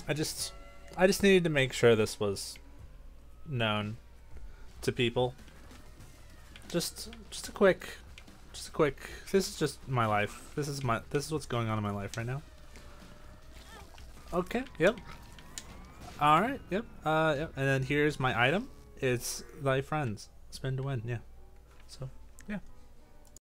I just needed to make sure this was known to people. Just a quick, this is just my life. This is what's going on in my life right now. Okay, yep. Alright, yep. Yep. And then here's my item. It's thy friends. Spin to win, yeah. So